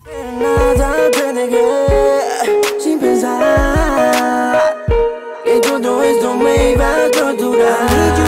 Nada te dejé sin pensar que todo esto me iba a torturar.